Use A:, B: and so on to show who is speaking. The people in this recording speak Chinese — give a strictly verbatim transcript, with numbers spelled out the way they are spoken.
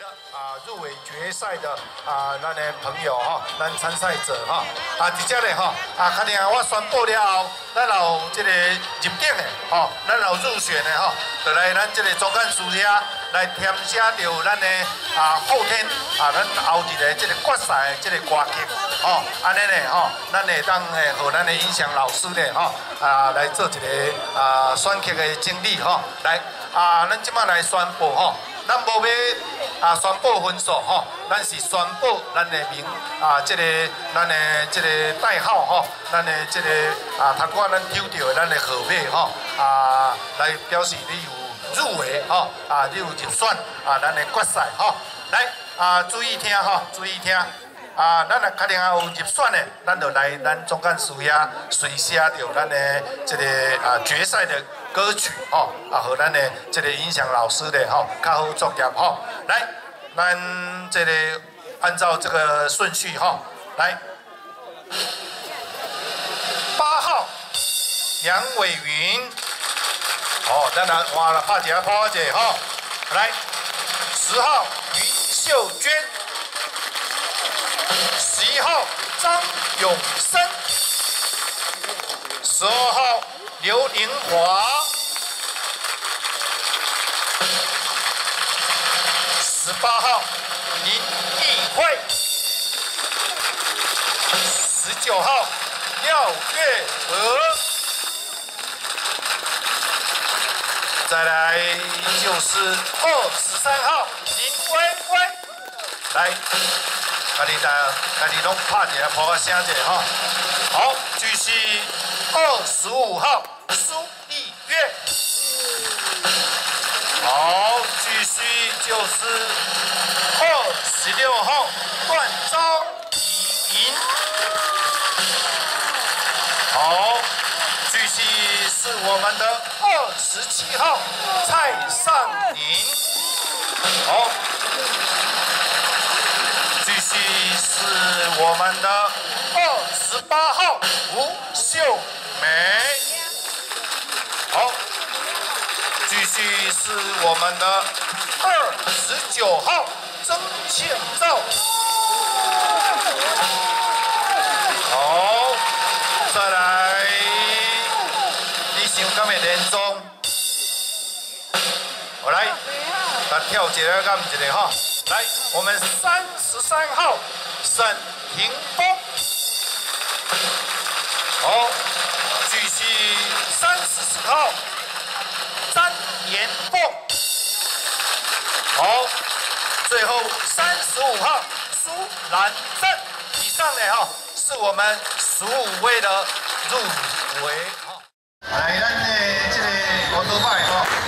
A: 啊入围决赛的啊咱的朋友哈，咱参赛者哈啊，伫遮咧吼啊，确定我宣布了后，咱有这个入境的吼，咱有入选的吼，就来咱这个总干事遐来填写着咱的啊后天啊咱后日的这个决赛的这个歌曲吼，安尼咧吼，咱会当诶和咱的音响老师咧吼啊来做一个啊选曲的整理吼，来啊咱即马来宣布吼。 咱无要啊宣布分数吼，咱是宣布咱的名啊，这个咱的这个代号吼，咱的这个啊，头拄咱抽到的咱的号码吼啊，来表示你有入围吼啊，你有入选啊，咱的决赛吼，来啊，注意听吼，注意听。 啊，咱若确定有入选的，咱就来咱总干事遐随写着咱的这个啊决赛的歌曲吼，啊和咱的这个音响老师的吼较好作业吼。来，咱这个按照这个顺序吼，来，八号杨伟云，哦，咱来换了拍一下拍一下吼，来，十号云秀娟。 十一号张永生，十二号刘玲华，十八号林义慧，十九号廖月娥，再来就是二十三号林薇薇，来。 家己大家己拢拍一下，播个声者吼。好，继续二十五号苏丽月。好，继续就是二十六号段昭莹。好，继续是我们的二十七号蔡尚宁。好。 继续是我们的二十八号吴秀梅，好，继续是我们的二十九号曾庆照，好，再来，你想敢会连中？我来，咱跳一个，敢一个哈。 来，我们三十三号沈霆锋，好，继续三十四号张延凤，好，最后三十五号苏兰正。以上呢哈，是我们十五位的入围哈。来，咱的这个摩托拜哈。